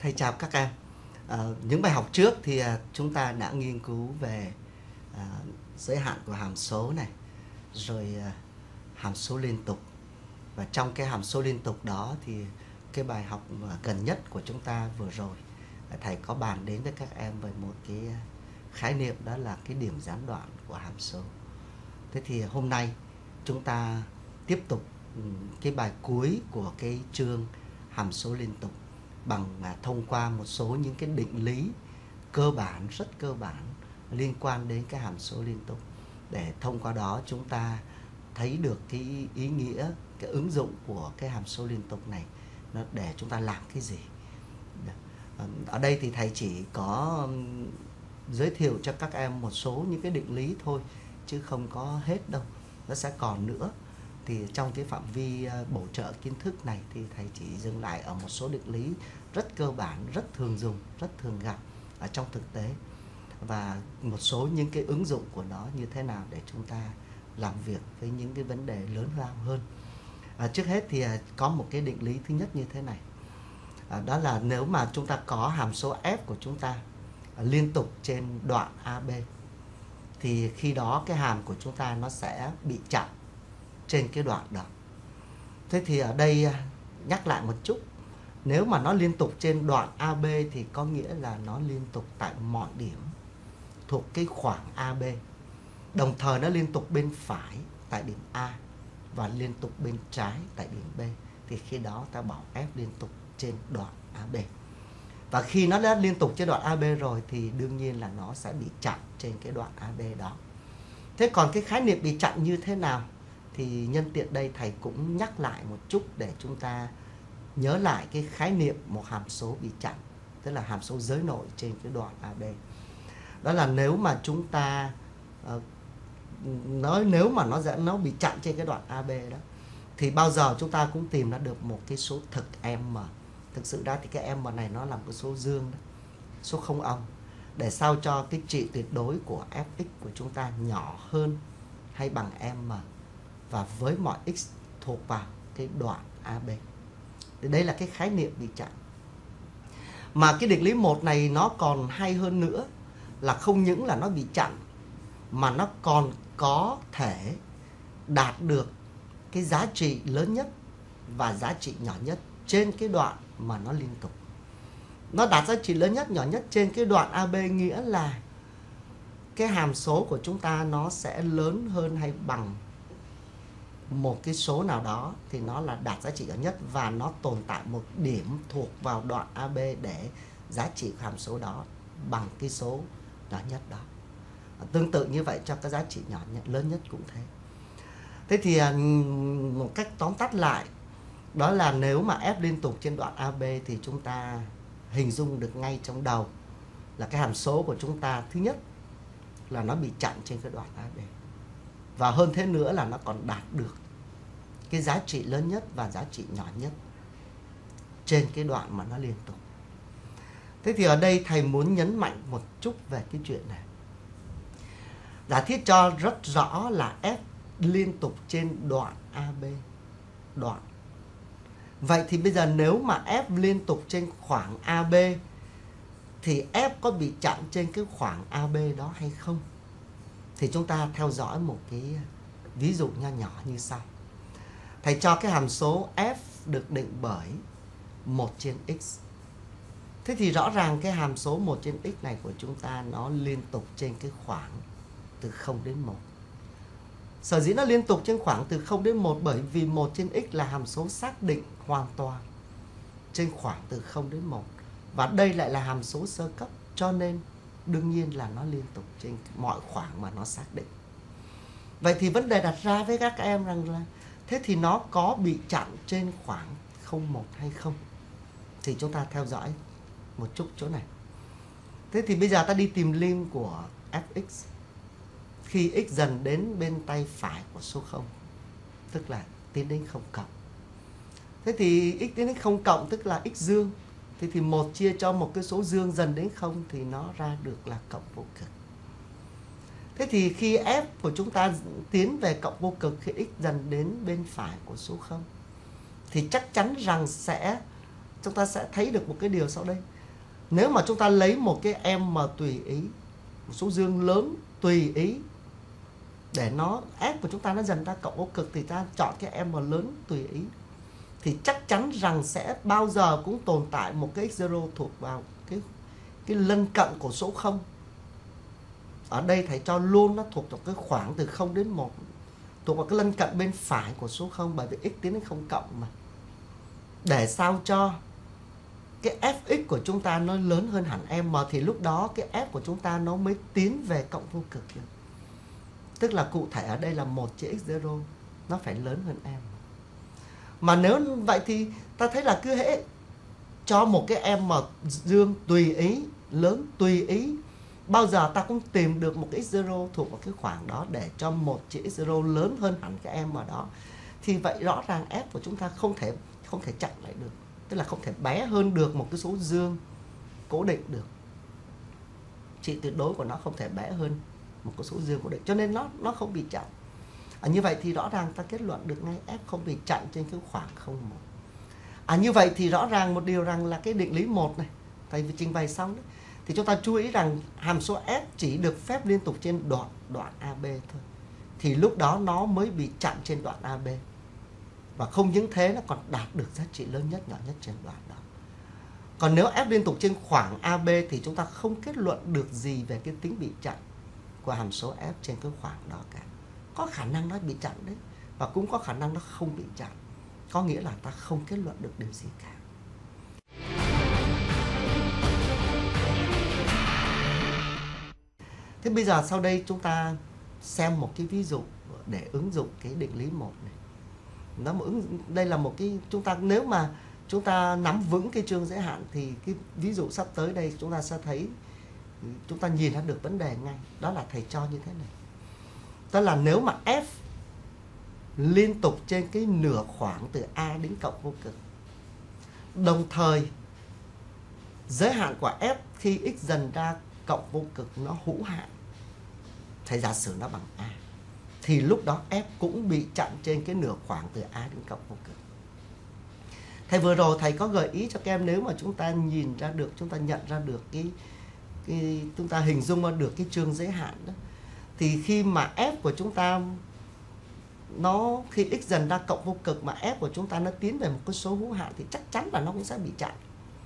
Thầy chào các em. Những bài học trước thì chúng ta đã nghiên cứu về giới hạn của hàm số này, rồi hàm số liên tục. Và trong cái hàm số liên tục đó thì cái bài học gần nhất của chúng ta vừa rồi, thầy có bàn đến với các em về một cái khái niệm, đó là cái điểm gián đoạn của hàm số. Thế thì hôm nay chúng ta tiếp tục cái bài cuối của cái chương hàm số liên tục bằng thông qua một số những cái định lý cơ bản, rất cơ bản liên quan đến cái hàm số liên tục, để thông qua đó chúng ta thấy được cái ý nghĩa, cái ứng dụng của cái hàm số liên tục này nó để chúng ta làm cái gì. Ở đây thì thầy chỉ có giới thiệu cho các em một số những cái định lý thôi, chứ không có hết đâu, nó sẽ còn nữa. Thì trong cái phạm vi bổ trợ kiến thức này thì thầy chỉ dừng lại ở một số định lý rất cơ bản, rất thường dùng, rất thường gặp ở trong thực tế, và một số những cái ứng dụng của nó như thế nào để chúng ta làm việc với những cái vấn đề lớn lao hơn. Trước hết thì có một cái định lý thứ nhất như thế này, đó là nếu mà chúng ta có hàm số f của chúng ta liên tục trên đoạn AB, thì khi đó cái hàm của chúng ta nó sẽ bị chặn trên cái đoạn đó. Thế thì ở đây nhắc lại một chút, nếu mà nó liên tục trên đoạn AB thì có nghĩa là nó liên tục tại mọi điểm thuộc cái khoảng AB, đồng thời nó liên tục bên phải tại điểm A và liên tục bên trái tại điểm B, thì khi đó ta bảo F liên tục trên đoạn AB. Và khi nó đã liên tục trên đoạn AB rồi thì đương nhiên là nó sẽ bị chặn trên cái đoạn AB đó. Thế còn cái khái niệm bị chặn như thế nào thì nhân tiện đây thầy cũng nhắc lại một chút để chúng ta nhớ lại cái khái niệm một hàm số bị chặn, tức là hàm số giới nội trên cái đoạn AB. Đó là nếu mà chúng ta nếu mà nó bị chặn trên cái đoạn AB đó, thì bao giờ chúng ta cũng tìm ra được một cái số thực m. Thực sự ra thì cái m này nó là một cái số dương đó, số không âm, để sao cho cái trị tuyệt đối của fx của chúng ta nhỏ hơn hay bằng m, và với mọi x thuộc vào cái đoạn AB. Thì đây là cái khái niệm bị chặn. Mà cái định lý 1 này nó còn hay hơn nữa, là không những là nó bị chặn mà nó còn có thể đạt được cái giá trị lớn nhất và giá trị nhỏ nhất trên cái đoạn mà nó liên tục. Nó đạt giá trị lớn nhất, nhỏ nhất trên cái đoạn AB nghĩa là cái hàm số của chúng ta nó sẽ lớn hơn hay bằng một cái số nào đó, thì nó là đạt giá trị nhỏ nhất, và nó tồn tại một điểm thuộc vào đoạn AB để giá trị của hàm số đó bằng cái số nhỏ nhất đó. Tương tự như vậy cho cái giá trị nhỏ nhất, lớn nhất cũng thế. Thế thì một cách tóm tắt lại, đó là nếu mà f liên tục trên đoạn AB thì chúng ta hình dung được ngay trong đầu là cái hàm số của chúng ta thứ nhất là nó bị chặn trên cái đoạn AB, và hơn thế nữa là nó còn đạt được cái giá trị lớn nhất và giá trị nhỏ nhất trên cái đoạn mà nó liên tục. Thế thì ở đây thầy muốn nhấn mạnh một chút về cái chuyện này. Giả thiết cho rất rõ là f liên tục trên đoạn AB. Đoạn. Vậy thì bây giờ nếu mà f liên tục trên khoảng AB thì f có bị chặn trên cái khoảng AB đó hay không? Thì chúng ta theo dõi một cái ví dụ nho nhỏ như sau. Thầy cho cái hàm số f được định bởi 1 trên x. Thế thì rõ ràng cái hàm số 1 trên x này của chúng ta nó liên tục trên cái khoảng từ 0 đến 1. Sở dĩ nó liên tục trên khoảng từ 0 đến 1 bởi vì 1 trên x là hàm số xác định hoàn toàn trên khoảng từ 0 đến 1. Và đây lại là hàm số sơ cấp, cho nên đương nhiên là nó liên tục trên mọi khoảng mà nó xác định. Vậy thì vấn đề đặt ra với các em rằng là thế thì nó có bị chặn trên khoảng 0,1 hay không? Thì chúng ta theo dõi một chút chỗ này. Thế thì bây giờ ta đi tìm lim của fx khi x dần đến bên tay phải của số 0, tức là tiến đến 0 cộng. Thế thì x tiến đến 0 cộng tức là x dương. Thế thì 1 chia cho một cái số dương dần đến 0 thì nó ra được là cộng vô cực. Thế thì khi f của chúng ta tiến về cộng vô cực khi x dần đến bên phải của số 0, thì chắc chắn rằng chúng ta sẽ thấy được một cái điều sau đây, Nếu mà chúng ta lấy một cái m tùy ý, một số dương lớn tùy ý, để nó f của chúng ta nó dần ra cộng vô cực, thì ta chọn cái m lớn tùy ý, thì chắc chắn rằng sẽ bao giờ cũng tồn tại một cái x0 thuộc vào cái lân cận của số 0. Ở đây thầy cho luôn nó thuộc vào cái khoảng từ 0 đến 1, thuộc vào cái lân cận bên phải của số 0, bởi vì x tiến đến 0 cộng mà. Để sao cho cái fx của chúng ta nó lớn hơn hẳn m, thì lúc đó cái f của chúng ta nó mới tiến về cộng vô cực được. Tức là cụ thể ở đây là 1 chia x0 nó phải lớn hơn m. Mà nếu vậy thì ta thấy là cứ hễ cho một cái m dương tùy ý, lớn tùy ý, bao giờ ta cũng tìm được một cái x0 thuộc vào cái khoảng đó, để cho 1 chia x0 lớn hơn hẳn cái m ở đó. Thì vậy rõ ràng f của chúng ta không thể chặn lại được, tức là không thể bé hơn được một cái số dương cố định được. Trị tuyệt đối của nó không thể bé hơn một cái số dương cố định, cho nên nó không bị chặn. Như vậy thì rõ ràng ta kết luận được ngay f không bị chặn trên cái khoảng 0,1. Như vậy thì rõ ràng một điều rằng là cái định lý 1 này, thầy vừa trình bày xong đấy, thì chúng ta chú ý rằng hàm số f chỉ được phép liên tục trên đoạn AB thôi, thì lúc đó nó mới bị chặn trên đoạn AB. Và không những thế, nó còn đạt được giá trị lớn nhất, nhỏ nhất trên đoạn đó. Còn nếu f liên tục trên khoảng AB thì chúng ta không kết luận được gì về cái tính bị chặn của hàm số f trên cái khoảng đó cả. Có khả năng nó bị chặn đấy, và cũng có khả năng nó không bị chặn. Có nghĩa là ta không kết luận được điều gì cả. Thế bây giờ sau đây chúng ta xem một cái ví dụ để ứng dụng cái định lý 1 này. Đây là một cái, chúng ta nếu mà chúng ta nắm vững cái chương giới hạn thì cái ví dụ sắp tới đây chúng ta sẽ thấy, chúng ta nhìn ra được vấn đề ngay. Đó là thầy cho như thế này. Đó là nếu mà f liên tục trên cái nửa khoảng từ A đến cộng vô cực, đồng thời giới hạn của f khi x dần ra cộng vô cực nó hữu hạn, thầy giả sử nó bằng A, thì lúc đó f cũng bị chặn trên cái nửa khoảng từ A đến cộng vô cực. Thầy vừa rồi thầy có gợi ý cho các em, nếu mà chúng ta nhìn ra được, chúng ta nhận ra được chúng ta hình dung ra được cái chương giới hạn đó, thì khi mà f của chúng ta khi x dần ra cộng vô cực mà f của chúng ta nó tiến về một cái số hữu hạn, thì chắc chắn là nó cũng sẽ bị chặn.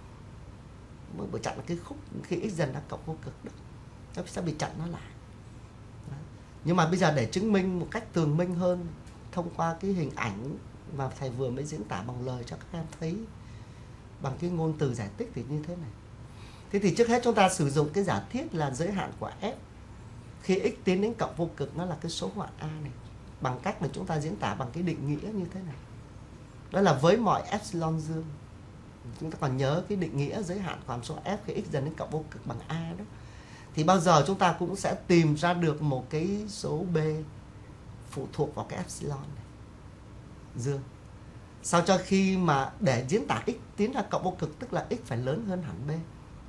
Bởi chặn là cái khúc khi x dần ra cộng vô cực đó, nó sẽ bị chặn nó lại. Nhưng mà bây giờ để chứng minh một cách tường minh hơn thông qua cái hình ảnh mà thầy vừa mới diễn tả bằng lời cho các em thấy bằng cái ngôn từ giải tích thì như thế này. Thế thì trước hết chúng ta sử dụng cái giả thiết là giới hạn của f khi x tiến đến cộng vô cực nó là cái số hoạn A này, bằng cách là chúng ta diễn tả bằng cái định nghĩa như thế này. Đó là với mọi epsilon dương. Chúng ta còn nhớ cái định nghĩa giới hạn của hàm số f khi x dần đến cộng vô cực bằng A đó, thì bao giờ chúng ta cũng sẽ tìm ra được một cái số B phụ thuộc vào cái epsilon này, dương. Sao cho khi mà để diễn tả x tiến ra cộng vô cực, tức là x phải lớn hơn hẳn B.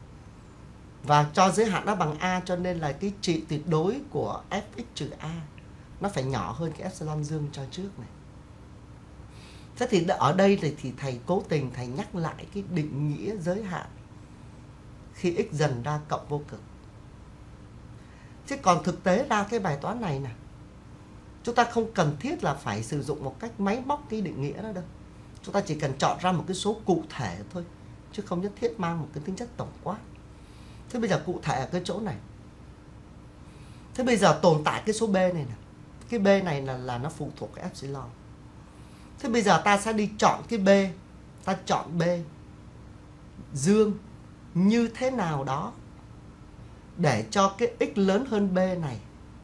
Và cho giới hạn nó bằng A, cho nên là cái trị tuyệt đối của fx trừ A nó phải nhỏ hơn cái epsilon dương cho trước này. Thế thì ở đây thì thầy cố tình thầy nhắc lại cái định nghĩa giới hạn khi x dần ra cộng vô cực. Chứ còn thực tế ra cái bài toán này nè, chúng ta không cần thiết là phải sử dụng một cách máy móc cái định nghĩa đó đâu. Chúng ta chỉ cần chọn ra một cái số cụ thể thôi, chứ không nhất thiết mang một cái tính chất tổng quát. Thế bây giờ cụ thể ở cái chỗ này. Thế bây giờ tồn tại cái số B này nè. Cái B này là nó phụ thuộc cái epsilon. Thế bây giờ ta sẽ đi chọn cái B. Ta chọn B dương như thế nào đó để cho cái x lớn hơn B này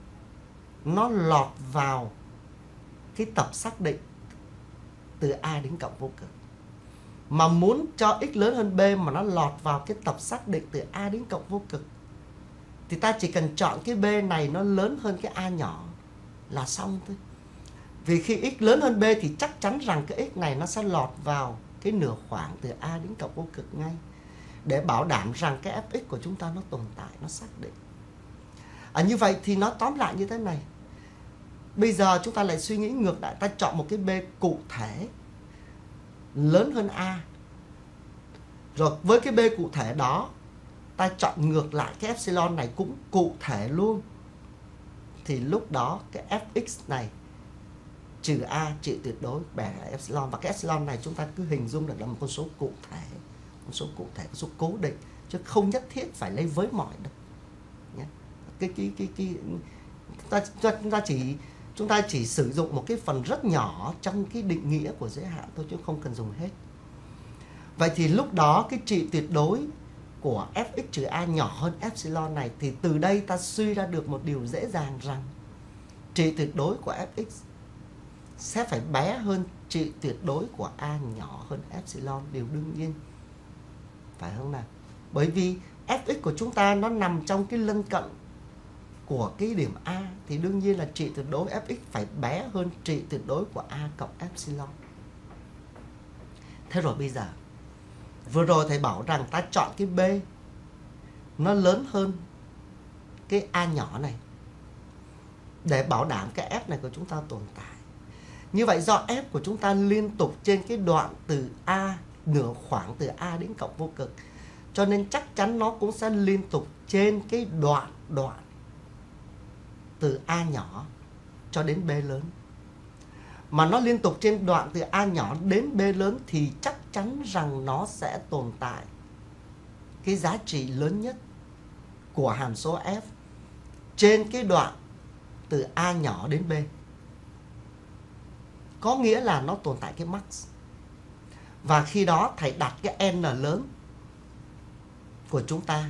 nó lọt vào cái tập xác định từ A đến cộng vô cực. Mà muốn cho x lớn hơn B mà nó lọt vào cái tập xác định từ A đến cộng vô cực, thì ta chỉ cần chọn cái B này nó lớn hơn cái A nhỏ là xong thôi. Vì khi x lớn hơn B thì chắc chắn rằng cái x này nó sẽ lọt vào cái nửa khoảng từ A đến cộng vô cực ngay, để bảo đảm rằng cái fx của chúng ta nó tồn tại, nó xác định. Như vậy thì nó tóm lại như thế này. Bây giờ chúng ta lại suy nghĩ ngược lại, ta chọn một cái B cụ thể lớn hơn A. Rồi với cái B cụ thể đó ta chọn ngược lại cái epsilon này cũng cụ thể luôn, thì lúc đó cái fx này trừ a trị tuyệt đối bẻ epsilon, và cái epsilon này chúng ta cứ hình dung được là một con số cụ thể, con số cố định, chứ không nhất thiết phải lấy với mọi đâu nhé. Chúng ta chỉ sử dụng một cái phần rất nhỏ trong cái định nghĩa của giới hạn thôi, chứ không cần dùng hết. Vậy thì lúc đó cái trị tuyệt đối của fx trừ a nhỏ hơn epsilon này, thì từ đây ta suy ra được một điều dễ dàng rằng trị tuyệt đối của fx sẽ phải bé hơn trị tuyệt đối của a nhỏ hơn epsilon, điều đương nhiên, phải không nào? Bởi vì fx của chúng ta nó nằm trong cái lân cận của cái điểm a, thì đương nhiên là trị tuyệt đối fx phải bé hơn trị tuyệt đối của a cộng epsilon. Thế rồi bây giờ, vừa rồi thầy bảo rằng ta chọn cái b nó lớn hơn cái a nhỏ này để bảo đảm cái f này của chúng ta tồn tại. Như vậy do f của chúng ta liên tục trên cái đoạn từ a, nửa khoảng từ a đến cộng vô cực, cho nên chắc chắn nó cũng sẽ liên tục trên cái đoạn từ a nhỏ cho đến b lớn. Mà nó liên tục trên đoạn từ a nhỏ đến b lớn thì chắc chắn rằng nó sẽ tồn tại cái giá trị lớn nhất của hàm số f trên cái đoạn từ a nhỏ đến b. Có nghĩa là nó tồn tại cái max. Và khi đó thầy đặt cái n lớn của chúng ta,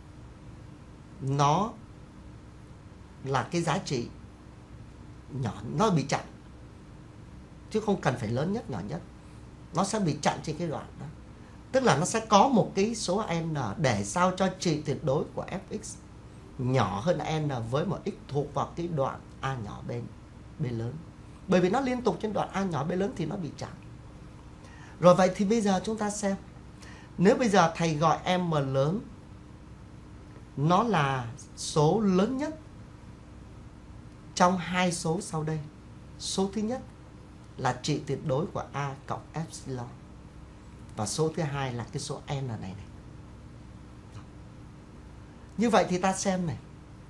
nó là cái giá trị nhỏ, nó bị chặn, chứ không cần phải lớn nhất, nhỏ nhất. Nó sẽ bị chặn trên cái đoạn đó. Tức là nó sẽ có một cái số n để sao cho trị tuyệt đối của fx nhỏ hơn n với một x thuộc vào cái đoạn a nhỏ bên b lớn. Bởi vì nó liên tục trên đoạn a nhỏ b lớn thì nó bị chặn. Rồi vậy thì bây giờ chúng ta xem, nếu bây giờ thầy gọi m lớn nó là số lớn nhất trong hai số sau đây. Số thứ nhất là trị tuyệt đối của a cộng epsilon, và số thứ hai là cái số n này. Như vậy thì ta xem này,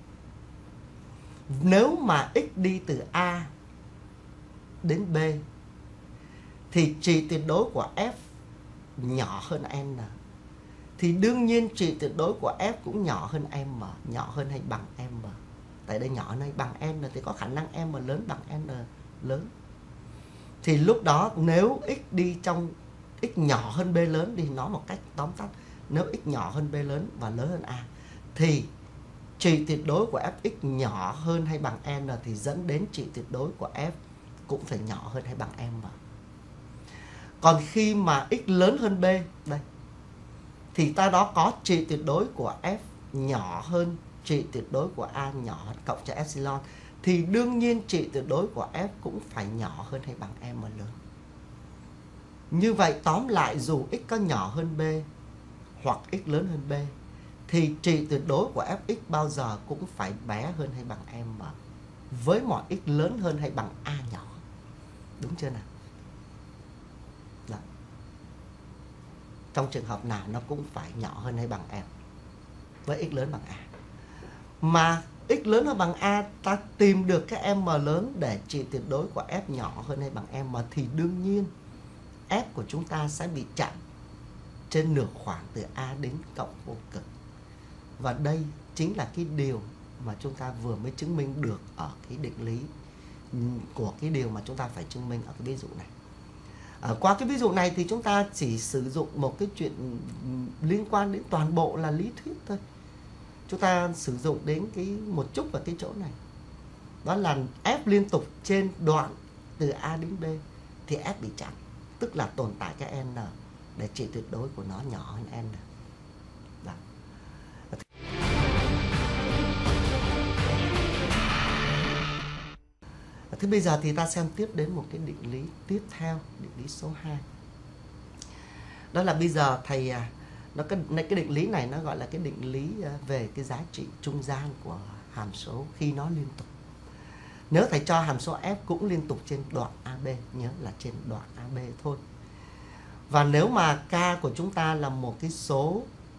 nếu mà x đi từ a đến b thì trị tuyệt đối của f nhỏ hơn n, thì đương nhiên trị tuyệt đối của f cũng nhỏ hơn m, nhỏ hơn hay bằng m. Tại đây nhỏ hơn hay bằng n thì có khả năng m lớn bằng n lớn. Thì lúc đó nếu x đi trong x nhỏ hơn b lớn, thì nói một cách tóm tắt, nếu x nhỏ hơn b lớn và lớn hơn a thì trị tuyệt đối của fx nhỏ hơn hay bằng n thì dẫn đến trị tuyệt đối của f cũng phải nhỏ hơn hay bằng m. Còn khi mà x lớn hơn b đây, thì ta đó có trị tuyệt đối của f nhỏ hơn trị tuyệt đối của a nhỏ cộng cho epsilon, thì đương nhiên trị tuyệt đối của f cũng phải nhỏ hơn hay bằng m lớn. Như vậy tóm lại, dù x có nhỏ hơn b hoặc x lớn hơn b thì trị tuyệt đối của fx bao giờ cũng phải bé hơn hay bằng m với mọi x lớn hơn hay bằng a nhỏ. Đúng chưa nào? Đó. Trong trường hợp nào nó cũng phải nhỏ hơn hay bằng m với x lớn bằng a. Mà x lớn hơn bằng a, ta tìm được cái m lớn để trị tuyệt đối của f nhỏ hơn hay bằng m, thì đương nhiên f của chúng ta sẽ bị chặn trên nửa khoảng từ a đến cộng vô cực. Và đây chính là cái điều mà chúng ta vừa mới chứng minh được ở cái định lý của cái điều mà chúng ta phải chứng minh ở cái ví dụ này. Qua cái ví dụ này thì chúng ta chỉ sử dụng một cái chuyện liên quan đến toàn bộ là lý thuyết thôi. Chúng ta sử dụng đến cái một chút vào cái chỗ này. Đó là f liên tục trên đoạn từ a đến b thì f bị chặn, tức là tồn tại cái n để trị tuyệt đối của nó nhỏ hơn n. Đó. Thế bây giờ thì ta xem tiếp đến một cái định lý tiếp theo, định lý số 2. Đó là bây giờ thầy cái định lý này nó gọi là cái định lý về cái giá trị trung gian của hàm số khi nó liên tục. Nếu thầy cho hàm số f cũng liên tục trên đoạn AB, nhớ là trên đoạn AB thôi. Và nếu mà k của chúng ta là một cái số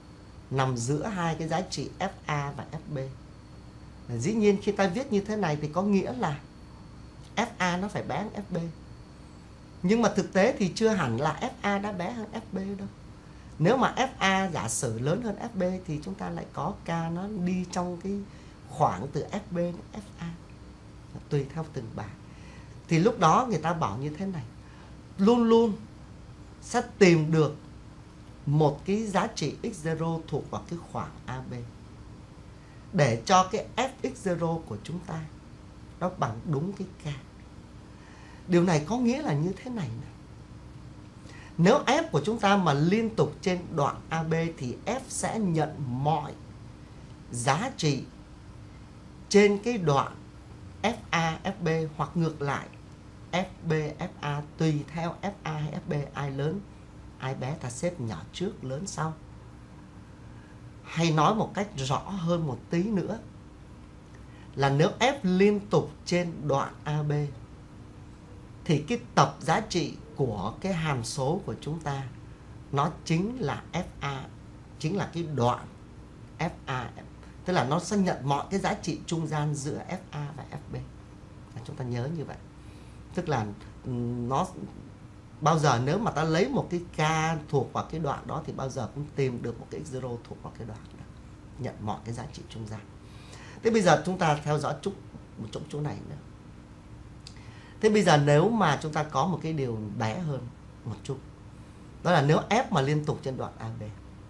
nằm giữa hai cái giá trị FA và FB. Dĩ nhiên khi ta viết như thế này thì có nghĩa là FA nó phải bé hơn FB. Nhưng mà thực tế thì chưa hẳn là FA đã bé hơn FB đâu. Nếu mà FA giả sử lớn hơn FB thì chúng ta lại có K nó đi trong cái khoảng từ FB đến FA, tùy theo từng bài. Thì lúc đó người ta bảo như thế này, luôn luôn sẽ tìm được một cái giá trị x0 thuộc vào cái khoảng AB để cho cái fx0 của chúng ta nó bằng đúng cái K. Điều này có nghĩa là như thế này này. Nếu f của chúng ta mà liên tục trên đoạn AB thì f sẽ nhận mọi giá trị trên cái đoạn FA, FB hoặc ngược lại FB, FA, tùy theo FA hay FB ai lớn, ai bé ta xếp nhỏ trước, lớn sau. Hay nói một cách rõ hơn một tí nữa là nếu F liên tục trên đoạn AB thì cái tập giá trị của cái hàm số của chúng ta nó chính là FA, chính là cái đoạn FA. Tức là nó sẽ nhận mọi cái giá trị trung gian giữa FA và FB. Chúng ta nhớ như vậy. Tức là nó bao giờ nếu mà ta lấy một cái K thuộc vào cái đoạn đó thì bao giờ cũng tìm được một cái x0 thuộc vào cái đoạn đó, nhận mọi cái giá trị trung gian. Thế bây giờ chúng ta theo dõi một chỗ này nữa. Thế bây giờ nếu mà chúng ta có một cái điều bé hơn một chút, đó là nếu F mà liên tục trên đoạn AB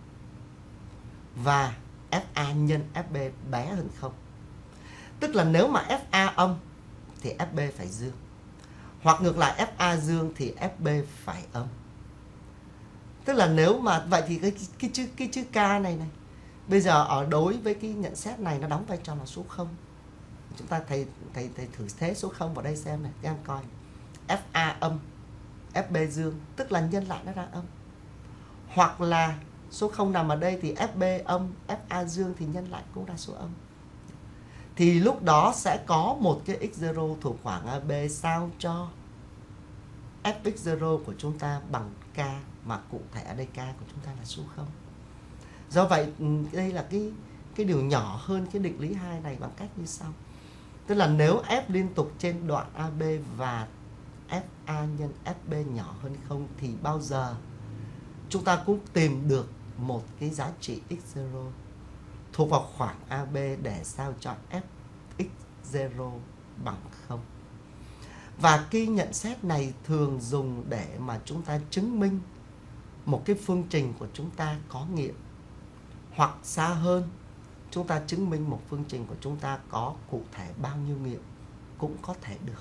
và FA nhân FB bé hơn 0. Tức là nếu mà FA âm thì FB phải dương. Hoặc ngược lại FA dương thì FB phải âm. Tức là nếu mà vậy thì cái chữ K này bây giờ ở đối với cái nhận xét này nó đóng vai trò là số 0. Chúng ta thầy thử thế số 0 vào đây xem này, các em coi. FA âm, FB dương, tức là nhân lại nó ra âm. Hoặc là số 0 nằm ở đây thì FB âm, FA dương thì nhân lại cũng ra số âm. Thì lúc đó sẽ có một cái x0 thuộc khoảng AB sao cho fx0 của chúng ta bằng K, mà cụ thể ở đây K của chúng ta là số 0. Do vậy đây là cái điều nhỏ hơn cái định lý 2 này bằng cách như sau. Tức là nếu F liên tục trên đoạn AB và FA nhân FB nhỏ hơn 0 thì bao giờ chúng ta cũng tìm được một cái giá trị x0 thuộc vào khoảng AB để sao cho fx0 bằng 0. Và cái nhận xét này thường dùng để mà chúng ta chứng minh một cái phương trình của chúng ta có nghiệm. Hoặc xa hơn, chúng ta chứng minh một phương trình của chúng ta có cụ thể bao nhiêu nghiệm cũng có thể được.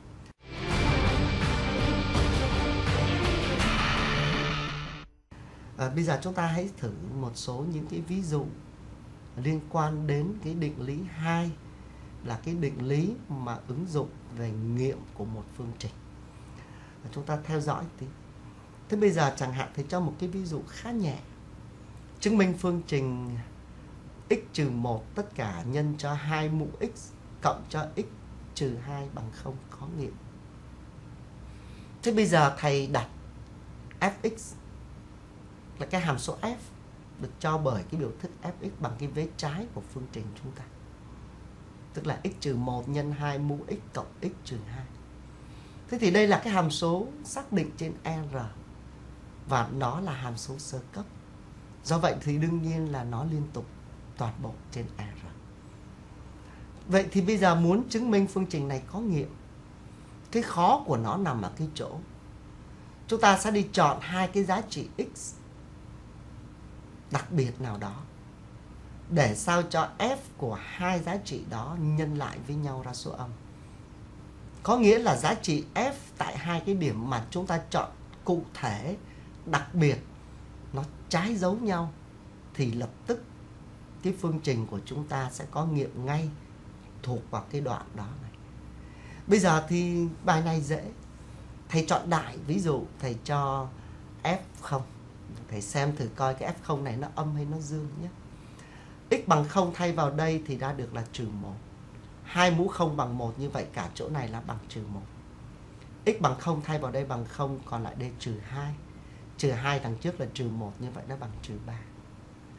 Bây giờ chúng ta hãy thử một số những cái ví dụ liên quan đến cái định lý 2, là cái định lý mà ứng dụng về nghiệm của một phương trình. Chúng ta theo dõi tí. Thế bây giờ chẳng hạn thì cho một cái ví dụ khá nhẹ. Chứng minh phương trình x trừ 1 tất cả nhân cho 2 mũ x cộng cho x trừ 2 bằng 0 có nghiệm. Thế bây giờ thầy đặt fx là cái hàm số f được cho bởi cái biểu thức fx bằng cái vế trái của phương trình chúng ta. Tức là x trừ 1 nhân 2 mũ x cộng x trừ 2. Thế thì đây là cái hàm số xác định trên R và nó là hàm số sơ cấp. Do vậy thì đương nhiên là nó liên tục toàn bộ trên R. Vậy thì bây giờ muốn chứng minh phương trình này có nghiệm, cái khó của nó nằm ở cái chỗ chúng ta sẽ đi chọn hai cái giá trị x đặc biệt nào đó để sao cho f của hai giá trị đó nhân lại với nhau ra số âm. Có nghĩa là giá trị f tại hai cái điểm mà chúng ta chọn cụ thể đặc biệt nó trái dấu nhau thì lập tức cái phương trình của chúng ta sẽ có nghiệm ngay thuộc vào cái đoạn đó này. Bây giờ thì bài này dễ. Thầy chọn đại, ví dụ thầy cho f0. Thầy xem thử coi cái f0 này nó âm hay nó dương nhé. X bằng 0 thay vào đây thì ra được là trừ 1. 2 mũ 0 bằng 1, như vậy cả chỗ này là bằng trừ 1. X bằng 0 thay vào đây bằng 0, còn lại đây trừ 2. Trừ 2 đằng trước là trừ 1, như vậy nó bằng trừ 3.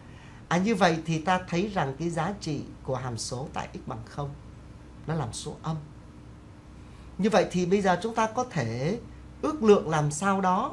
Như vậy thì ta thấy rằng cái giá trị của hàm số tại x bằng 0 nó làm số âm. Như vậy thì bây giờ chúng ta có thể ước lượng làm sao đó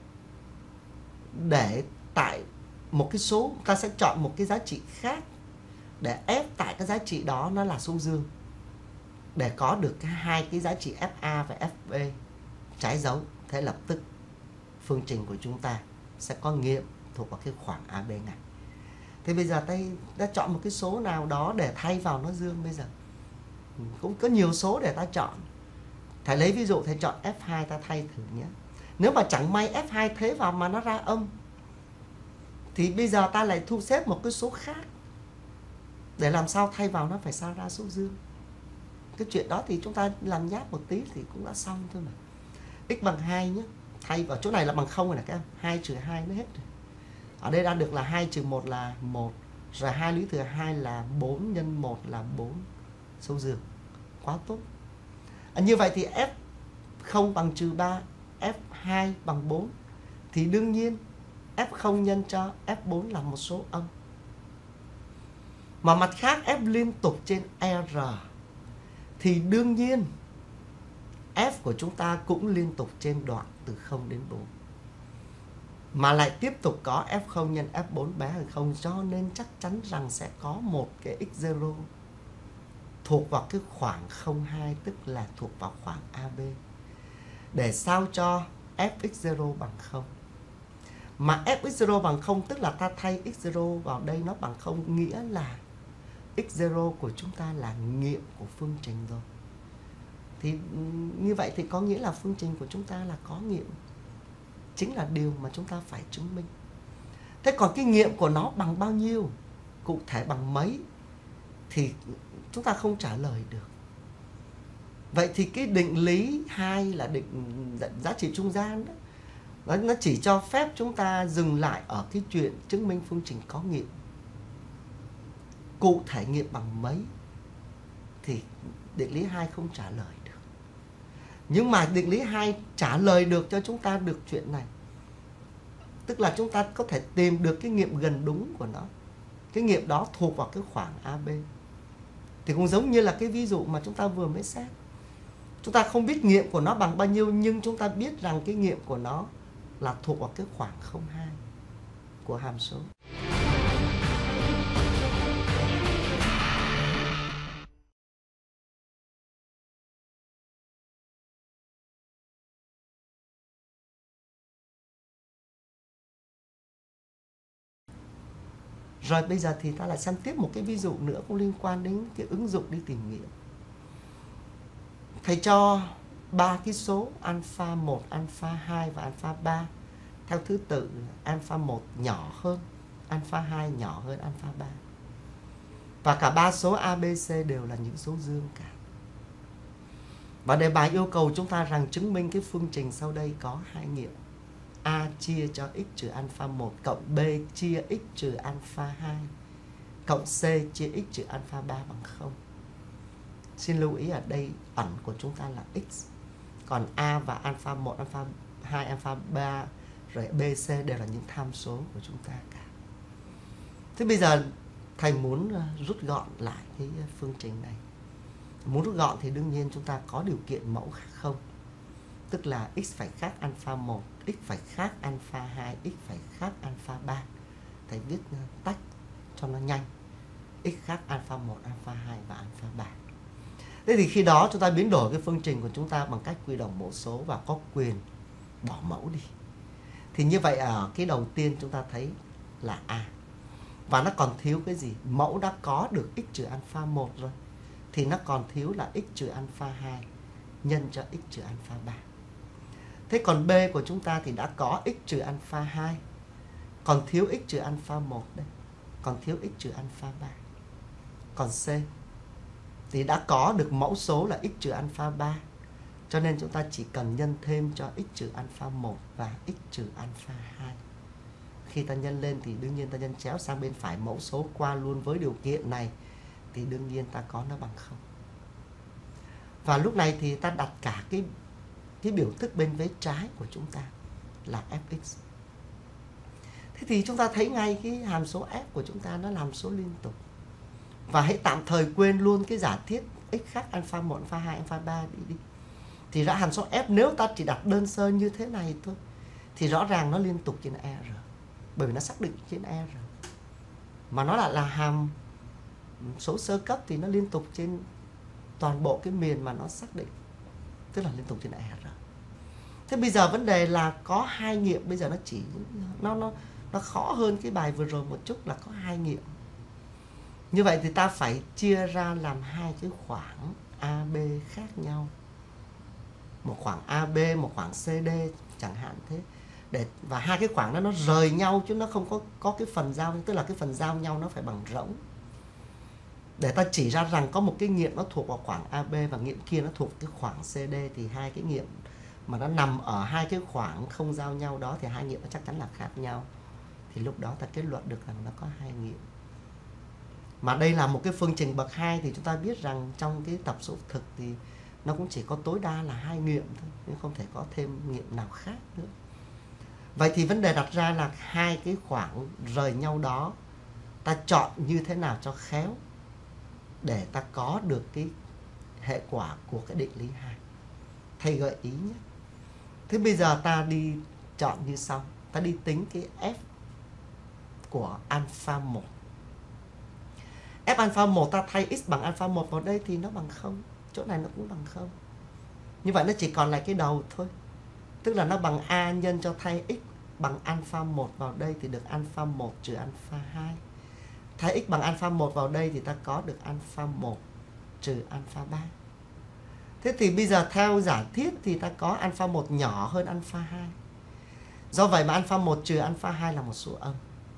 để tại một cái số, ta sẽ chọn một cái giá trị khác để ép tại cái giá trị đó nó là số dương, để có được hai cái giá trị FA và FB trái dấu. Thế lập tức phương trình của chúng ta sẽ có nghiệm thuộc vào cái khoảng AB này. Thế bây giờ ta đã chọn một cái số nào đó để thay vào nó dương. Bây giờ cũng có nhiều số để ta chọn. Thầy lấy ví dụ thầy chọn F2 ta thay thử nhé. Nếu mà chẳng may F2 thế vào mà nó ra âm, thì bây giờ ta lại thu xếp một cái số khác để làm sao thay vào nó phải sao ra số dương. Cái chuyện đó thì chúng ta làm nháp một tí thì cũng đã xong thôi mà. X bằng 2 nhé. Thay vào chỗ này là bằng 0 rồi nè các em. 2 trừ 2 nó hết rồi. Ở đây ra được là 2 trừ 1 là 1. Rồi 2 lý thừa 2 là 4 nhân 1 là 4. Số dương. Quá tốt. Như vậy thì F0 bằng trừ 3, F2 bằng 4. Thì đương nhiên F0 nhân cho F4 là một số âm. Mà mặt khác F liên tục trên R, thì đương nhiên F của chúng ta cũng liên tục trên đoạn từ 0 đến 4. Mà lại tiếp tục có F0 nhân F4 bé hơn 0, cho nên chắc chắn rằng sẽ có một cái x0 thuộc vào cái khoảng 02, tức là thuộc vào khoảng AB. Để sao cho Fx0 bằng 0. Mà Fx0 bằng 0 tức là ta thay x0 vào đây nó bằng 0, nghĩa là x0 của chúng ta là nghiệm của phương trình rồi. Thì như vậy thì có nghĩa là phương trình của chúng ta là có nghiệm. Chính là điều mà chúng ta phải chứng minh. Thế còn cái nghiệm của nó bằng bao nhiêu, cụ thể bằng mấy, thì chúng ta không trả lời được. Vậy thì cái định lý 2 là định giá trị trung gian đó, nó chỉ cho phép chúng ta dừng lại ở cái chuyện chứng minh phương trình có nghiệm. Cụ thể nghiệm bằng mấy thì định lý 2 không trả lời được. Nhưng mà định lý 2 trả lời được cho chúng ta được chuyện này. Tức là chúng ta có thể tìm được cái nghiệm gần đúng của nó. Cái nghiệm đó thuộc vào cái khoảng AB. Thì cũng giống như là cái ví dụ mà chúng ta vừa mới xét. Chúng ta không biết nghiệm của nó bằng bao nhiêu, nhưng chúng ta biết rằng cái nghiệm của nó là thuộc vào cái khoảng 02 của hàm số. Rồi bây giờ thì ta lại xem tiếp một cái ví dụ nữa cũng liên quan đến cái ứng dụng đi tìm nghiệm. Thầy cho 3 cái số alpha 1, alpha 2 và alpha 3 theo thứ tự alpha 1 nhỏ hơn, alpha 2 nhỏ hơn alpha 3. Và cả 3 số A, B, C đều là những số dương cả. Và đề bài yêu cầu chúng ta rằng chứng minh cái phương trình sau đây có hai nghiệm. A chia cho x trừ alpha 1 cộng B chia x trừ alpha 2 cộng C chia x trừ alpha 3 bằng 0. Xin lưu ý ở đây ẩn của chúng ta là x. Còn A và alpha 1, alpha 2, alpha 3 rồi B, C đều là những tham số của chúng ta cả. Thế bây giờ thầy muốn rút gọn lại cái phương trình này. Muốn rút gọn thì đương nhiên chúng ta có điều kiện mẫu khác không. Tức là x phải khác alpha 1, x phải khác alpha 2, x phải khác alpha 3. Thầy viết tách cho nó nhanh. X khác alpha 1, alpha 2 và alpha 3. Thế thì khi đó chúng ta biến đổi cái phương trình của chúng ta bằng cách quy đồng mẫu số và có quyền bỏ mẫu đi. Thì như vậy ở cái đầu tiên chúng ta thấy là A. Và nó còn thiếu cái gì? Mẫu đã có được x trừ alpha 1 rồi. Thì nó còn thiếu là x trừ alpha 2 nhân cho x trừ alpha 3. Thế còn B của chúng ta thì đã có x trừ alpha 2. Còn thiếu x trừ alpha 1 đây. Còn thiếu x trừ alpha 3. Còn C thì đã có được mẫu số là x trừ alpha 3. Cho nên chúng ta chỉ cần nhân thêm cho x trừ alpha 1 và x trừ alpha 2. Khi ta nhân lên thì đương nhiên ta nhân chéo sang bên phải mẫu số qua luôn với điều kiện này. Thì đương nhiên ta có nó bằng 0. Và lúc này thì ta đặt cả cái biểu thức bên vế trái của chúng ta là fx. Thế thì chúng ta thấy ngay cái hàm số f của chúng ta nó là hàm số liên tục. Và hãy tạm thời quên luôn cái giả thiết x khác alpha 1, alpha 2, alpha 3 đi. Thì ra hàm số f nếu ta chỉ đặt đơn sơ như thế này thôi thì rõ ràng nó liên tục trên E rồi. Bởi vì nó xác định trên E rồi. Mà nó lại là hàm số sơ cấp thì nó liên tục trên toàn bộ cái miền mà nó xác định. Tức là liên tục trên E rồi. Thế bây giờ vấn đề là có hai nghiệm, bây giờ nó chỉ nó khó hơn cái bài vừa rồi một chút là có hai nghiệm. Như vậy thì ta phải chia ra làm hai cái khoảng AB khác nhau. Một khoảng AB, một khoảng CD chẳng hạn thế. Và hai cái khoảng đó nó rời nhau chứ nó không có cái phần giao, tức là cái phần giao nhau nó phải bằng rỗng. Để ta chỉ ra rằng có một cái nghiệm nó thuộc vào khoảng AB và nghiệm kia nó thuộc cái khoảng CD, thì hai cái nghiệm mà nó nằm ở hai cái khoảng không giao nhau đó thì hai nghiệm nó chắc chắn là khác nhau. Thì lúc đó ta kết luận được rằng nó có hai nghiệm. Mà đây là một cái phương trình bậc 2 thì chúng ta biết rằng trong cái tập số thực thì nó cũng chỉ có tối đa là hai nghiệm thôi, nhưng không thể có thêm nghiệm nào khác nữa. Vậy thì vấn đề đặt ra là hai cái khoảng rời nhau đó ta chọn như thế nào cho khéo để ta có được cái hệ quả của cái định lý 2. Thầy gợi ý nhé. Thế bây giờ ta đi chọn như sau. Ta đi tính cái f của alpha 1. F alpha 1 ta thay x bằng alpha 1 vào đây thì nó bằng 0. Chỗ này nó cũng bằng 0. Như vậy nó chỉ còn lại cái đầu thôi. Tức là nó bằng A nhân cho thay x bằng alpha 1 vào đây thì được alpha 1 trừ alpha 2. Thay x bằng alpha 1 vào đây thì ta có được alpha 1 trừ alpha 3. Thế thì bây giờ theo giả thiết thì ta có alpha 1 nhỏ hơn alpha 2. Do vậy mà alpha 1 trừ alpha 2 là một số âm.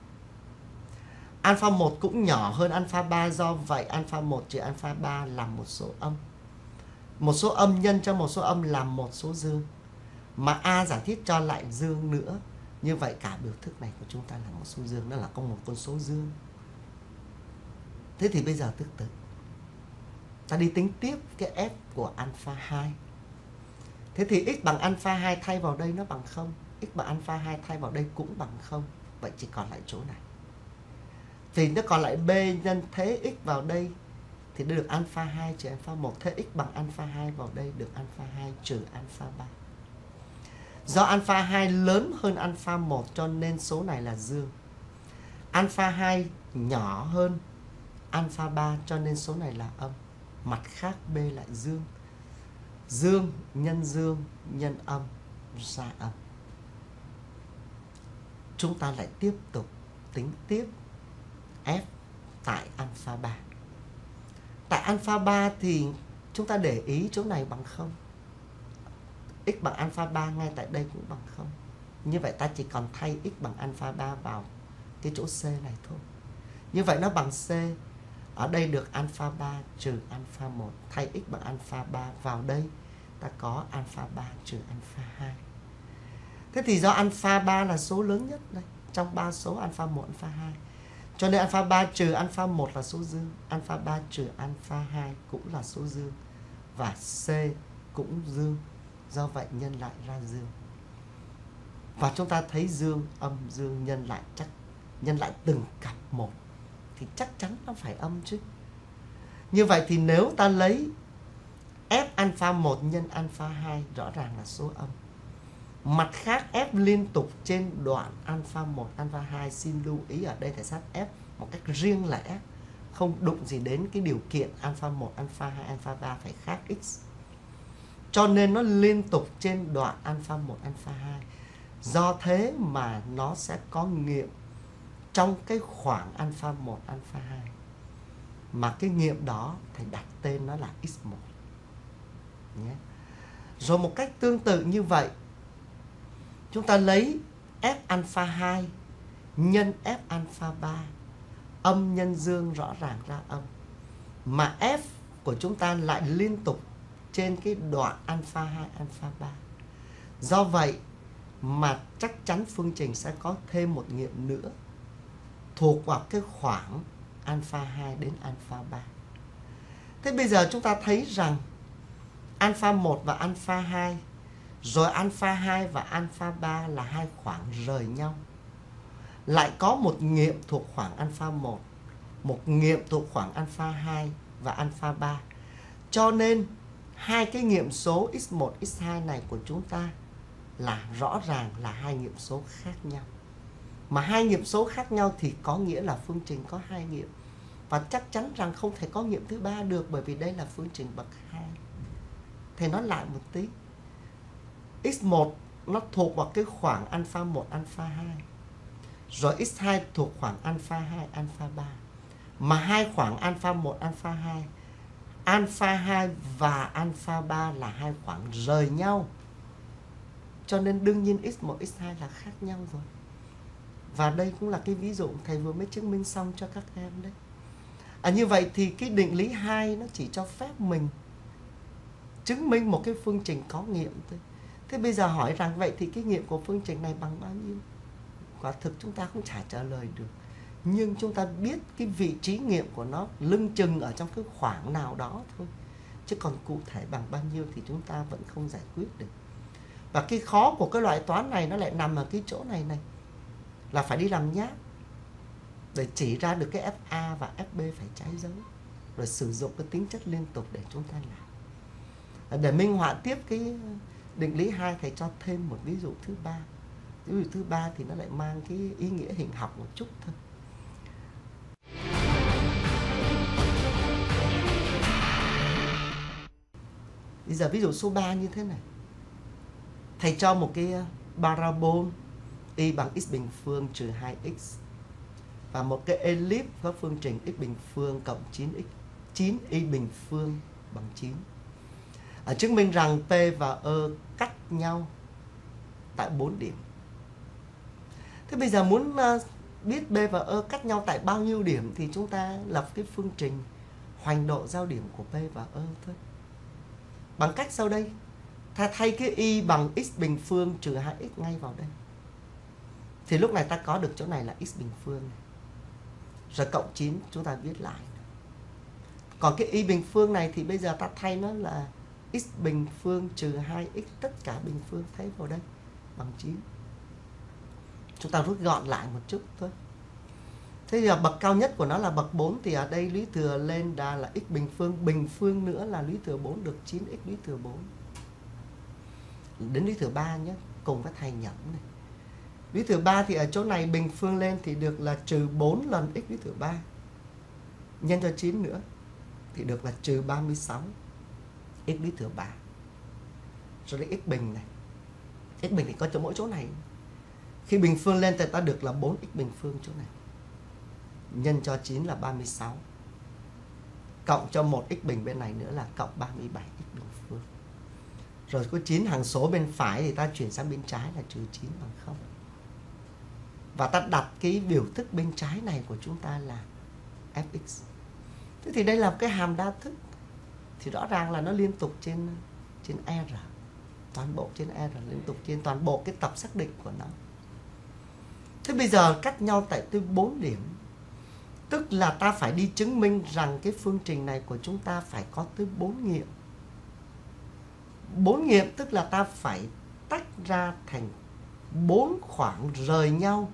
Alpha 1 cũng nhỏ hơn alpha 3, do vậy alpha 1 trừ alpha 3 là một số âm. Một số âm nhân cho một số âm là một số dương. Mà A giả thiết cho lại dương nữa. Như vậy cả biểu thức này của chúng ta là một số dương, nó là có một con số dương. Thế thì bây giờ tương tự, ta đi tính tiếp cái f của alpha 2. Thế thì x bằng alpha 2 thay vào đây nó bằng 0. X bằng alpha 2 thay vào đây cũng bằng 0. Vậy chỉ còn lại chỗ này. Thì nó còn lại b nhân thế x vào đây thì được alpha 2 trừ alpha 1. Thế x bằng alpha 2 vào đây được alpha 2 trừ alpha 3. Do alpha 2 lớn hơn alpha 1 cho nên số này là dương. Alpha 2 nhỏ hơn alpha 3 cho nên số này là âm. Mặt khác b lại dương. Dương nhân âm ra âm. Chúng ta lại tiếp tục tính tiếp f tại alpha 3. Tại alpha 3 thì chúng ta để ý chỗ này bằng 0. X bằng alpha 3 ngay tại đây cũng bằng 0. Như vậy ta chỉ còn thay x bằng alpha 3 vào cái chỗ C này thôi. Như vậy nó bằng C. Ở đây được alpha 3 trừ alpha 1. Thay x bằng alpha 3 vào đây, ta có alpha 3 trừ alpha 2. Thế thì do alpha 3 là số lớn nhất đây, trong ba số alpha 1, alpha 2. Cho nên alpha 3 trừ alpha 1 là số dương. Alpha 3 trừ alpha 2 cũng là số dương. Và C cũng dương. Do vậy nhân lại ra dương. Và chúng ta thấy dương, âm, dương nhân lại từng cặp một thì chắc chắn nó phải âm chứ. Như vậy thì nếu ta lấy f alpha 1 nhân alpha 2 rõ ràng là số âm. Mặt khác f liên tục trên đoạn alpha 1, alpha 2, xin lưu ý ở đây thầy sát f một cách riêng lẻ, không đụng gì đến cái điều kiện alpha 1, alpha 2, alpha 3 phải khác x. Cho nên nó liên tục trên đoạn alpha 1, alpha 2. Do thế mà nó sẽ có nghiệm trong cái khoảng alpha 1, alpha 2. Mà cái nghiệm đó thầy đặt tên nó là x1. Nhé. Rồi một cách tương tự như vậy, chúng ta lấy f alpha 2 nhân f alpha 3. Âm nhân dương rõ ràng ra âm. Mà f của chúng ta lại liên tục trên cái đoạn alpha 2, alpha 3. Do vậy mà chắc chắn phương trình sẽ có thêm một nghiệm nữa thuộc vào cái khoảng alpha 2 đến alpha 3. Thế bây giờ chúng ta thấy rằng alpha 1 và alpha 2 rồi alpha 2 và alpha 3 là hai khoảng rời nhau. lại có một nghiệm thuộc khoảng alpha 1, một nghiệm thuộc khoảng alpha 2 và alpha 3. Cho nên hai cái nghiệm số x1, x2 này của chúng ta là rõ ràng là hai nghiệm số khác nhau. Mà hai nghiệm số khác nhau thì có nghĩa là phương trình có hai nghiệm. Và chắc chắn rằng không thể có nghiệm thứ ba được, bởi vì đây là phương trình bậc 2. Thầy nói lại một tí. x1 nó thuộc vào cái khoảng alpha 1, alpha 2. Rồi x2 thuộc khoảng alpha 2, alpha 3. Mà hai khoảng alpha 1, alpha 2, alpha 2 và alpha 3 là hai khoảng rời nhau. Cho nên đương nhiên x1, x2 là khác nhau rồi. Và đây cũng là cái ví dụ thầy vừa mới chứng minh xong cho các em đấy. Như vậy thì cái định lý 2 nó chỉ cho phép mình chứng minh một cái phương trình có nghiệm thôi. Thế bây giờ hỏi rằng vậy thì cái nghiệm của phương trình này bằng bao nhiêu? Quả thực chúng ta không trả trả lời được. Nhưng chúng ta biết cái vị trí nghiệm của nó lưng chừng ở trong cái khoảng nào đó thôi. Chứ còn cụ thể bằng bao nhiêu thì chúng ta vẫn không giải quyết được. Và cái khó của cái loại toán này nó lại nằm ở cái chỗ này này. Là phải đi làm nháp để chỉ ra được cái FA và FB phải trái dấu. Rồi sử dụng cái tính chất liên tục để chúng ta làm. Để minh họa tiếp cái định lý 2, thầy cho thêm một ví dụ thứ ba. Ví dụ thứ ba thì nó lại mang cái ý nghĩa hình học một chút thôi. Bây giờ ví dụ số 3 như thế này. Thầy cho một cái parabol y bằng x bình phương trừ 2x và một cái ellipse có phương trình x bình phương cộng 9x, 9y bình phương bằng 9. Chứng minh rằng P và E cắt nhau tại 4 điểm. Thế bây giờ muốn biết B và E cắt nhau tại bao nhiêu điểm thì chúng ta lập cái phương trình hoành độ giao điểm của P và E thôi. Bằng cách sau đây, ta thay cái y bằng x bình phương trừ 2x ngay vào đây. Thì lúc này ta có được chỗ này là x bình phương này. Rồi cộng 9 chúng ta viết lại. Còn cái y bình phương này thì bây giờ ta thay nó là x bình phương trừ 2x tất cả bình phương thay vào đây bằng 9. Chúng ta rút gọn lại một chút thôi. Thế thì bậc cao nhất của nó là bậc 4 thì ở đây lý thừa lên là x bình phương nữa là lý thừa 4 được 9x lý thừa 4. Đến lý thừa 3 nhé, cùng với thầy nhẩm này. Lý thừa 3 thì ở chỗ này bình phương lên thì được là trừ 4 lần x lý thừa 3. Nhân cho 9 nữa thì được là trừ 36 x lý thừa 3. Rồi đến x bình này. X bình thì có chỗ mỗi chỗ này. Khi bình phương lên thì ta được là 4x bình phương chỗ này. Nhân cho 9 là 36. Cộng cho 1x bình bên này nữa là cộng 37x bình phương. Rồi có 9 hằng số bên phải thì ta chuyển sang bên trái là trừ 9 bằng 0. Và ta đặt cái biểu thức bên trái này của chúng ta là fx. Thế thì đây là một cái hàm đa thức. Thì rõ ràng là nó liên tục trên R. Toàn bộ trên R, liên tục trên toàn bộ cái tập xác định của nó. Thế bây giờ cắt nhau tại tới 4 điểm. Tức là ta phải đi chứng minh rằng cái phương trình này của chúng ta phải có tới 4 nghiệm. 4 nghiệm tức là ta phải tách ra thành 4 khoảng rời nhau.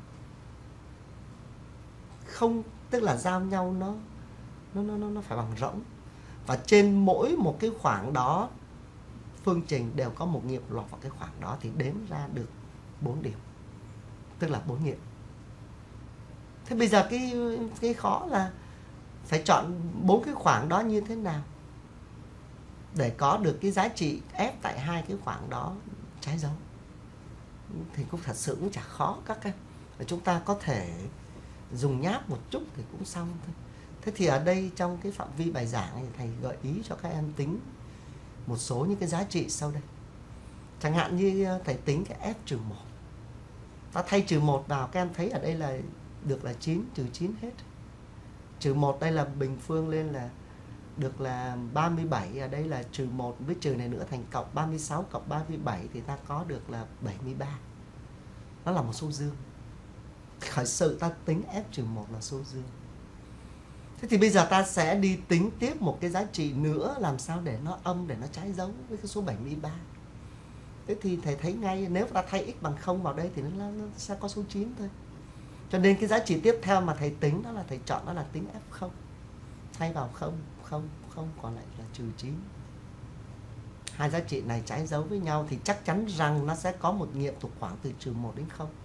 Không, tức là giao nhau nó phải bằng rỗng. Và trên mỗi một cái khoảng đó phương trình đều có một nghiệm lọt vào cái khoảng đó thì đếm ra được 4 điểm. Tức là 4 nghiệm. Thế bây giờ cái khó là phải chọn 4 cái khoảng đó như thế nào để có được cái giá trị f tại hai cái khoảng đó trái dấu. Thì cũng thật sự cũng chả khó các em. Chúng ta có thể dùng nháp một chút thì cũng xong thôi. Thế thì ở đây trong cái phạm vi bài giảng này thầy gợi ý cho các em tính một số những cái giá trị sau đây. Chẳng hạn như thầy tính cái f-1. Ta thay trừ 1 vào, các em thấy ở đây là được là 9, trừ 9 hết. Trừ 1 đây là bình phương lên là được là 37, ở đây là trừ 1 với trừ này nữa thành cộng 36 cộng 37 thì ta có được là 73. Nó là một số dương. Khởi sự ta tính f-1 là số dương. Thế thì bây giờ ta sẽ đi tính tiếp một cái giá trị nữa làm sao để nó âm, để nó trái dấu với cái số 73. Thế thì thầy thấy ngay nếu ta thay x bằng 0 vào đây thì nó sẽ có số 9 thôi. Cho nên cái giá trị tiếp theo mà thầy tính đó là thầy chọn đó là tính F0. Thay vào 0, 0, 0 còn lại là trừ 9. Hai giá trị này trái dấu với nhau thì chắc chắn rằng nó sẽ có một nghiệm thuộc khoảng từ trừ 1 đến 0.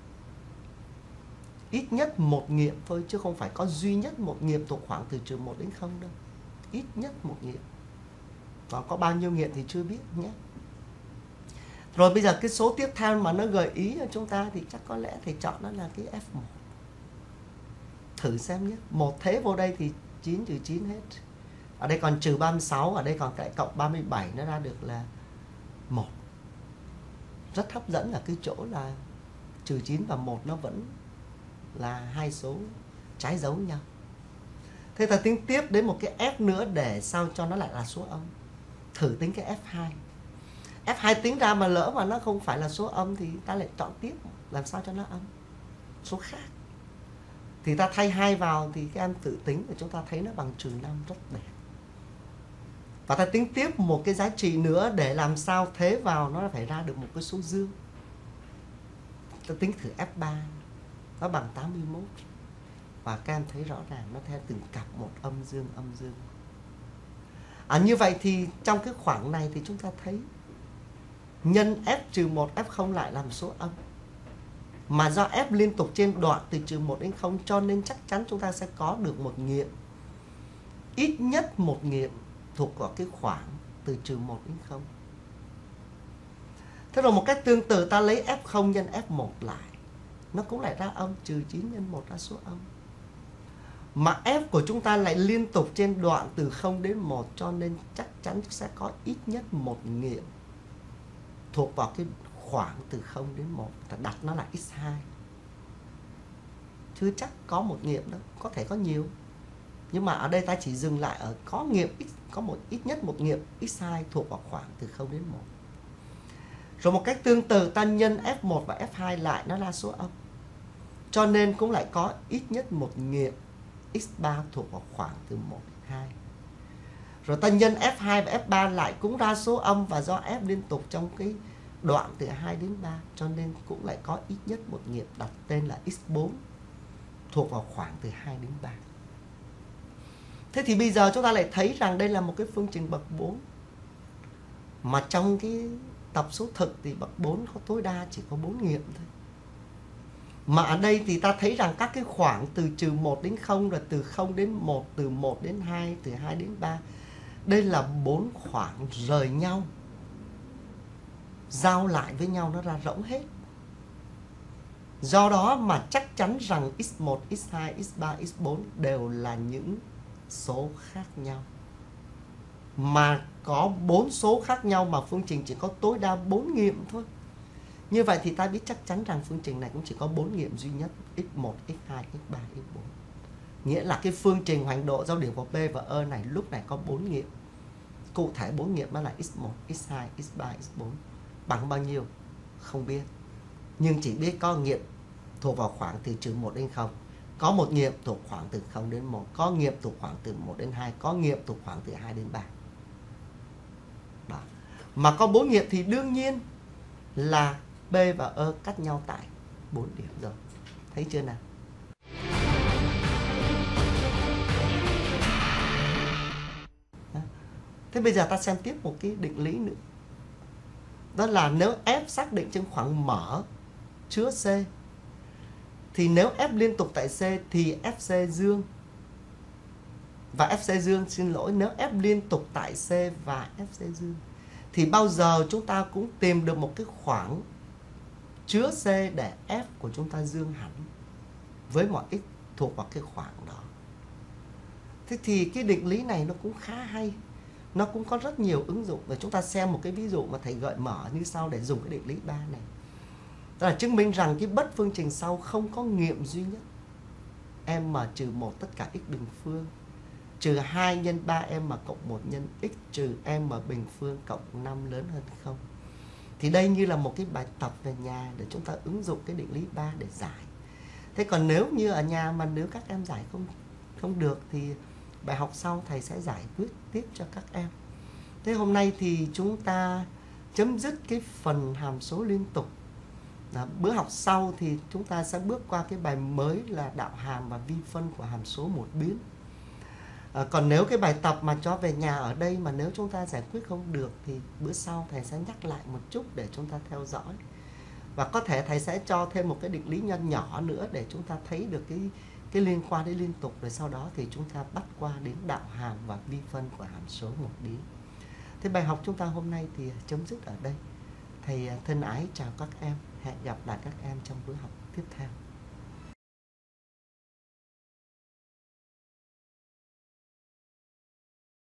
Ít nhất một nghiệm thôi, chứ không phải có duy nhất một nghiệm thuộc khoảng từ trừ 1 đến 0 đâu. Ít nhất một nghiệm. Còn có bao nhiêu nghiệm thì chưa biết nhé. Rồi bây giờ cái số tiếp theo mà nó gợi ý cho chúng ta thì chắc có lẽ thầy chọn đó là cái F1. Thử xem nhé. Một thế vô đây thì 9 trừ 9 hết. Ở đây còn trừ 36, ở đây còn cái cộng 37, nó ra được là 1. Rất hấp dẫn là cái chỗ là trừ 9 và 1 nó vẫn là hai số trái dấu nhau. Thế ta tính tiếp đến một cái F nữa để sao cho nó lại là số âm. Thử tính cái F2. F2 tính ra mà lỡ mà nó không phải là số âm thì ta lại chọn tiếp làm sao cho nó âm. Số khác. Thì ta thay 2 vào thì các em tự tính để chúng ta thấy nó bằng trừ 5 rất đẹp. Và ta tính tiếp một cái giá trị nữa để làm sao thế vào nó phải ra được một cái số dương. Ta tính thử F3. Nó bằng 81. Và các em thấy rõ ràng nó theo từng cặp một âm dương. Như vậy thì trong cái khoảng này thì chúng ta thấy nhân F-1 F0 lại làm số âm. Mà do F liên tục trên đoạn từ trừ 1 đến 0 cho nên chắc chắn chúng ta sẽ có được một nghiệm. Ít nhất một nghiệm thuộc vào cái khoảng từ trừ 1 đến 0. Thế rồi một cách tương tự ta lấy F0 nhân F1 lại. Nó cũng lại ra âm, trừ 9 nhân 1 ra số âm. Mà F của chúng ta lại liên tục trên đoạn từ 0 đến 1 cho nên chắc chắn sẽ có ít nhất một nghiệm thuộc vào cái khoảng từ 0 đến 1. Ta đặt nó là x2. Chứ chắc có một nghiệm đâu, có thể có nhiều. Nhưng mà ở đây ta chỉ dừng lại ở có nghiệm x, có ít nhất một nghiệm x2 thuộc vào khoảng từ 0 đến 1. Rồi một cách tương tự ta nhân F1 và F2 lại nó ra số âm. Cho nên cũng lại có ít nhất một nghiệm x3 thuộc vào khoảng từ 1 đến 2. Rồi ta nhân F2 và F3 lại cũng ra số âm, và do F liên tục trong cái đoạn từ 2 đến 3 cho nên cũng lại có ít nhất một nghiệm đặt tên là x4 thuộc vào khoảng từ 2 đến 3. Thế thì bây giờ chúng ta lại thấy rằng đây là một cái phương trình bậc 4. Mà trong cái tập số thực thì bậc 4 có tối đa chỉ có 4 nghiệm thôi. Mà ở đây thì ta thấy rằng các cái khoảng từ trừ 1 đến 0, rồi từ 0 đến 1, từ 1 đến 2, từ 2 đến 3. Đây là 4 khoảng rời nhau. Giao lại với nhau nó ra rỗng hết. Do đó mà chắc chắn rằng x1, x2, x3, x4 đều là những số khác nhau. Mà có 4 số khác nhau mà phương trình chỉ có tối đa 4 nghiệm thôi. Như vậy thì ta biết chắc chắn rằng phương trình này cũng chỉ có 4 nghiệm duy nhất, x1, x2, x3, x4. Nghĩa là cái phương trình hoành độ giao điểm của P và E này lúc này có 4 nghiệm. Cụ thể 4 nghiệm đó là x1, x2, x3, x4. Bằng bao nhiêu? Không biết. Nhưng chỉ biết có nghiệm thuộc vào khoảng từ trừ 1 đến 0. Có một nghiệm thuộc khoảng từ 0 đến 1. Có nghiệm thuộc khoảng từ 1 đến 2. Có nghiệm thuộc khoảng từ 2 đến 3. Đó. Mà có 4 nghiệm thì đương nhiên là P và E cắt nhau tại 4 điểm rồi. Thấy chưa nào? Thế bây giờ ta xem tiếp một cái định lý nữa. Đó là nếu F xác định trên khoảng mở chứa C, thì nếu F liên tục tại C thì FC dương. Và FC dương, xin lỗi, nếu F liên tục tại C và FC dương thì bao giờ chúng ta cũng tìm được một cái khoảng chứa C để F của chúng ta dương hẳn với mọi x thuộc vào cái khoảng đó. Thế thì cái định lý này nó cũng khá hay. Nó cũng có rất nhiều ứng dụng. Và chúng ta xem một cái ví dụ mà thầy gợi mở như sau để dùng cái định lý 3 này. Đó là chứng minh rằng cái bất phương trình sau không có nghiệm duy nhất m trừ 1 tất cả x bình phương trừ 2 nhân 3m cộng 1 nhân x trừ m bình phương cộng 5 lớn hơn 0. Thì đây như là một cái bài tập về nhà để chúng ta ứng dụng cái định lý 3 để giải. Thế còn nếu như ở nhà mà nếu các em giải không được thì bài học sau thầy sẽ giải quyết tiếp cho các em. Thế hôm nay thì chúng ta chấm dứt cái phần hàm số liên tục Bữa học sau thì chúng ta sẽ bước qua cái bài mới là đạo hàm và vi phân của hàm số một biến. Còn nếu cái bài tập mà cho về nhà ở đây mà nếu chúng ta giải quyết không được thì bữa sau thầy sẽ nhắc lại một chút để chúng ta theo dõi. Và có thể thầy sẽ cho thêm một cái định lý nhân nhỏ nữa để chúng ta thấy được cái liên quan đến liên tục, rồi sau đó thì chúng ta bắt qua đến đạo hàm và vi phân của hàm số một biến. Thế bài học chúng ta hôm nay thì chấm dứt ở đây. Thầy thân ái chào các em, hẹn gặp lại các em trong bữa học tiếp theo.